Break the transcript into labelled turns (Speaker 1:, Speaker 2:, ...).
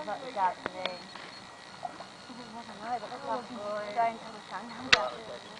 Speaker 1: sợ chặt này. Không phải nói, bọn các con rồi. Cho anh thằng sáng nắng chặt.